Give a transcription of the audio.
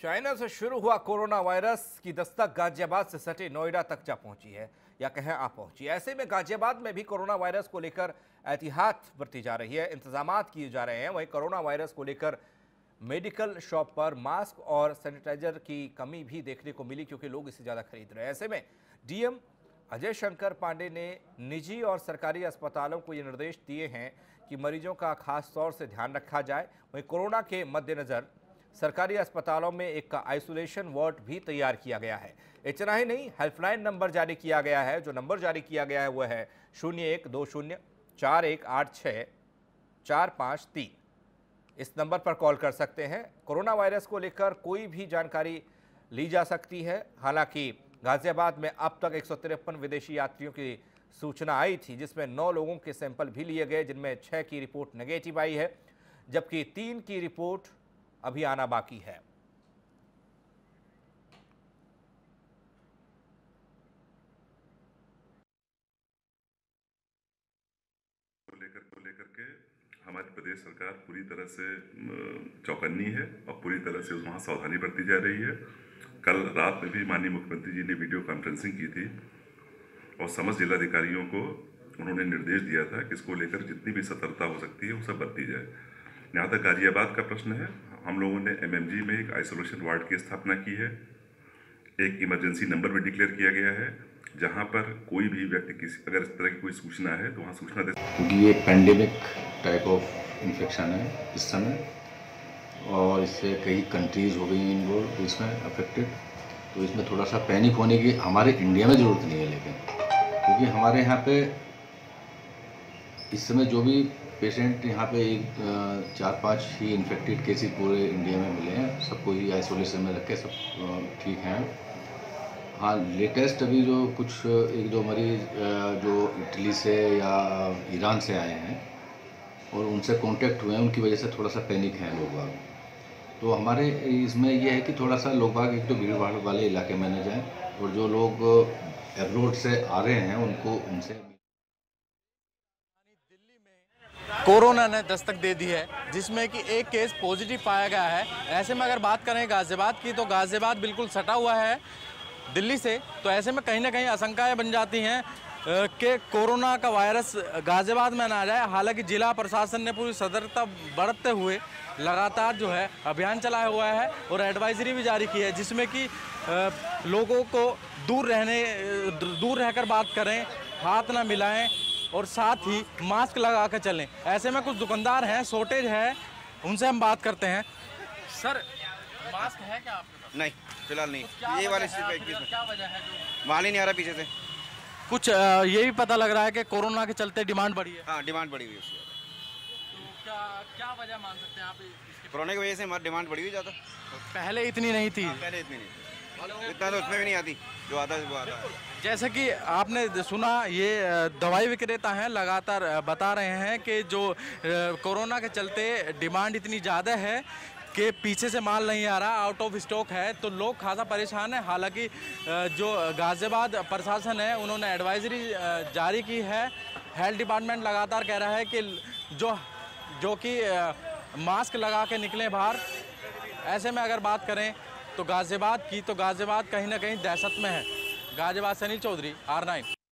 China से शुरू हुआ कोरोना वायरस की दस्तक गाजियाबाद से सटे नोएडा तक जा पहुंची है या कहें आ पहुंची। ऐसे में गाजियाबाद में भी कोरोना वायरस को लेकर एहतियात बरती जा रही है, इंतजामात किए जा रहे हैं। वहीं कोरोना वायरस को लेकर मेडिकल शॉप पर मास्क और सैनिटाइजर की कमी भी देखने को मिली क्योंकि लोग इसे ज़्यादा खरीद रहे हैं। ऐसे में डीएम अजय शंकर पांडे ने निजी और सरकारी अस्पतालों को ये निर्देश दिए हैं कि मरीजों का खास तौर से ध्यान रखा जाए। वहीं कोरोना के मद्देनज़र सरकारी अस्पतालों में एक आइसोलेशन वार्ड भी तैयार किया गया है। इतना ही नहीं, हेल्पलाइन नंबर जारी किया गया है। जो नंबर जारी किया गया है वह है 0120418645 इस नंबर पर कॉल कर सकते हैं। कोरोना वायरस को लेकर कोई भी जानकारी ली जा सकती है। हालांकि गाजियाबाद में अब तक 153 विदेशी यात्रियों की सूचना आई थी, जिसमें 9 लोगों के सैंपल भी लिए गए, जिनमें 6 की रिपोर्ट नेगेटिव आई है, जबकि 3 की रिपोर्ट अभी आना बाकी है। लेकर के हमारी प्रदेश सरकार पूरी तरह से चौकन्नी है और पूरी तरह से वहाँ सावधानी बरती जा रही है। कल रात में भी माननीय मुख्यमंत्री जी ने वीडियो कॉन्फ्रेंसिंग की थी और समस्त जिलाधिकारियों को उन्होंने निर्देश दिया था कि इसको लेकर जितनी भी सतर्कता हो सकती है वो सब बरती जाए। यहाँ तक गाजियाबाद का प्रश्न है, हम लोगों ने एमएमजी में एक आइसोलेशन वार्ड की स्थापना की है। एक इमरजेंसी नंबर भी डिक्लेयर किया गया है, जहाँ पर कोई भी व्यक्ति किसी अगर इस तरह की कोई सूचना है तो वहाँ सूचना दे। क्योंकि ये पेंडेमिक टाइप ऑफ इन्फेक्शन है इस समय और इससे कई कंट्रीज़ हो गई इन्वॉल्व इसमें अफेक्टेड, तो इसमें थोड़ा सा पैनिक होने की हमारे इंडिया में ज़रूरत नहीं है। लेकिन क्योंकि हमारे यहाँ पे इस समय जो भी पेशेंट यहाँ पे 4-5 ही इन्फेक्टेड केसेस पूरे इंडिया में मिले हैं, सबको ही आइसोलेशन में रख के सब ठीक हैं। हाँ, लेटेस्ट अभी जो कुछ 1-2 मरीज जो इटली से या ईरान से आए हैं और उनसे कांटेक्ट हुए हैं, उनकी वजह से थोड़ा सा पैनिक हैं लोग बाग। तो हमारे इसमें यह है कि थोड़ा सा लोग बाग एक तो भीड़ भाड़ वाले इलाके में न जाएं और जो लोग एब्रोड से आ रहे हैं उनको उनसे कोरोना ने दस्तक दे दी है, जिसमें कि एक केस पॉजिटिव पाया गया है। ऐसे में अगर बात करें गाजियाबाद की, तो गाजियाबाद बिल्कुल सटा हुआ है दिल्ली से, तो ऐसे में कहीं ना कहीं आशंकाएं बन जाती हैं कि कोरोना का वायरस गाजियाबाद में ना आ जाए। हालांकि जिला प्रशासन ने पूरी सतर्कता बरतते हुए लगातार जो है अभियान चलाया हुआ है और एडवाइजरी भी जारी की है, जिसमें कि लोगों को दूर रहकर बात करें, हाथ ना मिलाएं और साथ ही मास्क लगा कर चलें। ऐसे में कुछ दुकानदार हैं, शॉर्टेज है, उनसे हम बात करते हैं। सर, मास्क है क्या आपके पास? नहीं, फिलहाल नहीं। तो ये वाले क्या वजह है? माल ही नहीं आ रहा पीछे से। कुछ ये भी पता लग रहा है कि कोरोना के चलते डिमांड बढ़ी है। हाँ, डिमांड बढ़ी हुई है। तो क्या वजह मान सकते हैं आप? कोरोना की वजह से हमारी डिमांड बढ़ी हुई ज़्यादा। पहले इतनी नहीं थी। पहले इतनी नहीं थी, इतना तो उसमें भी नहीं आती, जो आता है वो आता है। जैसे कि आपने सुना, ये दवाई विक्रेता हैं, लगातार बता रहे हैं कि जो कोरोना के चलते डिमांड इतनी ज़्यादा है कि पीछे से माल नहीं आ रहा, आउट ऑफ स्टॉक है, तो लोग खासा परेशान हैं। हालांकि जो गाजियाबाद प्रशासन है, उन्होंने एडवाइजरी जारी की है। हेल्थ डिपार्टमेंट लगातार कह रहा है कि जो कि मास्क लगा के निकलें बाहर। ऐसे में अगर बात करें तो गाजियाबाद की, तो गाजियाबाद कहीं ना कहीं दहशत में है। गाजियाबाद से अनिल चौधरी, R9।